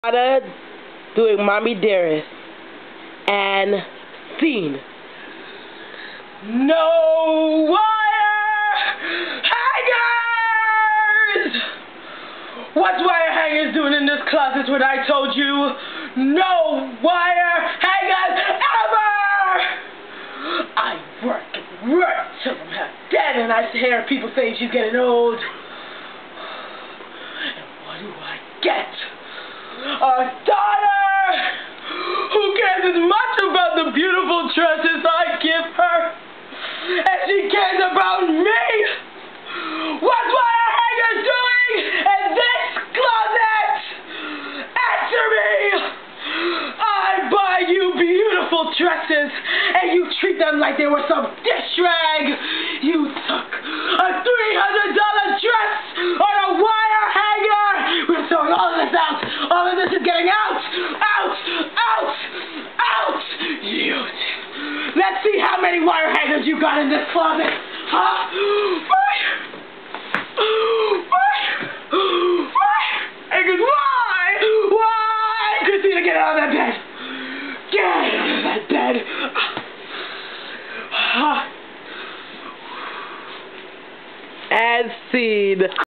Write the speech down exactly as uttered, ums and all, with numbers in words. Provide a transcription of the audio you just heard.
Ada doing Mommy Dearest and scene. No wire hangers! What's wire hangers doing in this closet when I told you no wire hangers ever? I work and work till I'm half dead, and I hear people saying she's getting old. And what do I get? A daughter who cares as much about the beautiful tresses I give her as she cares about me. What's wire hangers doing in this closet? Answer me. I buy you beautiful dresses and you treat them like they were some dish rag. You took a three hundred dollar dress on a wire hanger. We're throwing all of this out. All of this is getting out. Out. Out. Out. You. Let's see how many wire hangers you got in this closet. Huh? Wire. Wire. Wire hangers. Why? Why? Christina, get out of that bed. Get out of that bed. Huh? As seen.